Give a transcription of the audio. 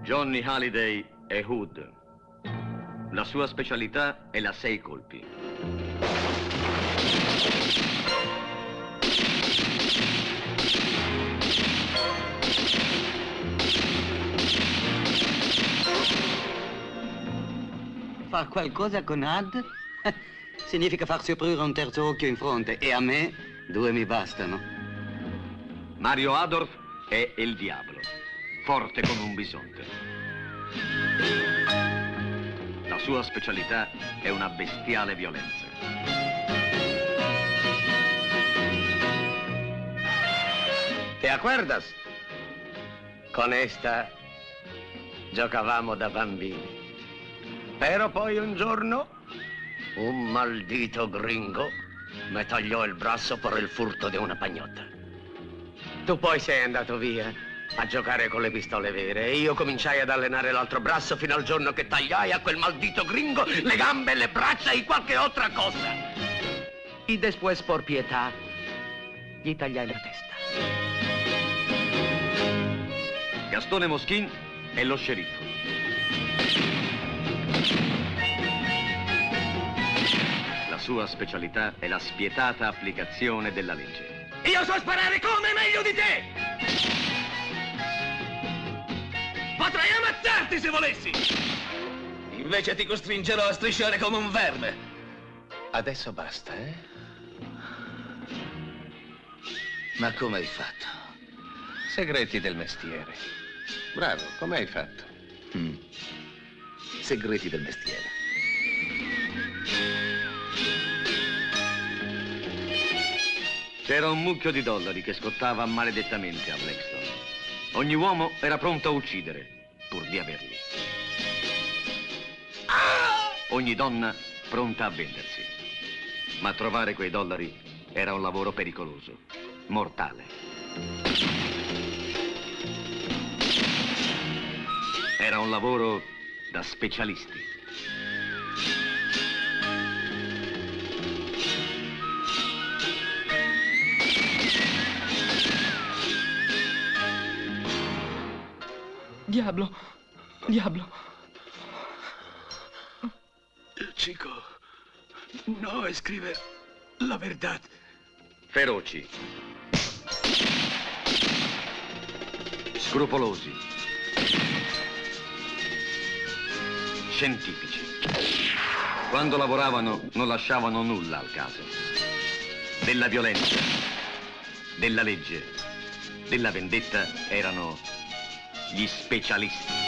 Johnny Halliday è Hood. La sua specialità è la 6 colpi. Fa qualcosa con Ad? Significa farsi aprire un terzo occhio in fronte e a me 2 mi bastano. Mario Adorf è il diavolo, forte come un bisonte. La sua specialità è una bestiale violenza. ¿Te acuerdas? Con esta giocavamo da bambini. Però poi un giorno un maldito gringo mi tagliò il braccio per il furto di una pagnotta. Tu poi sei andato via a giocare con le pistole vere e io cominciai ad allenare l'altro braccio fino al giorno che tagliai a quel maldito gringo le gambe, le braccia e qualche altra cosa. E después, por pietà, gli tagliai la testa. Gastone Moschin è lo sceriffo. La sua specialità è la spietata applicazione della legge. Io so sparare come meglio di te! Potrei ammazzarti se volessi! Invece ti costringerò a strisciare come un verme. Adesso basta, eh? Ma come hai fatto? Segreti del mestiere. Bravo, come hai fatto? Segreti del mestiere. C'era un mucchio di dollari che scottava maledettamente a Blackstone. Ogni uomo era pronto a uccidere pur di averli. Ogni donna pronta a vendersi. Ma trovare quei dollari era un lavoro pericoloso, mortale. Era un lavoro da specialisti. Diablo, diablo. Chico, no escribe la verdad. Feroci. Scrupolosi. Scientifici. Quando lavoravano non lasciavano nulla al caso. Della violenza, della legge, della vendetta erano gli specialisti.